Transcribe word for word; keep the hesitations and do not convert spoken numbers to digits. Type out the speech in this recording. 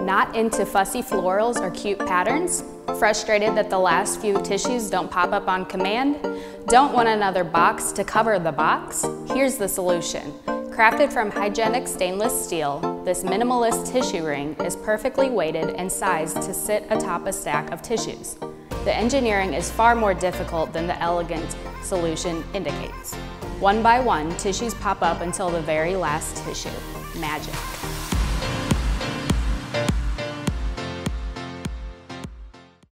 Not into fussy florals or cute patterns? Frustrated that the last few tissues don't pop up on command? Don't want another box to cover the box? Here's the solution. Crafted from hygienic stainless steel, this minimalist tissue ring is perfectly weighted and sized to sit atop a stack of tissues. The engineering is far more difficult than the elegant solution indicates. One by one, tissues pop up until the very last tissue. Magic.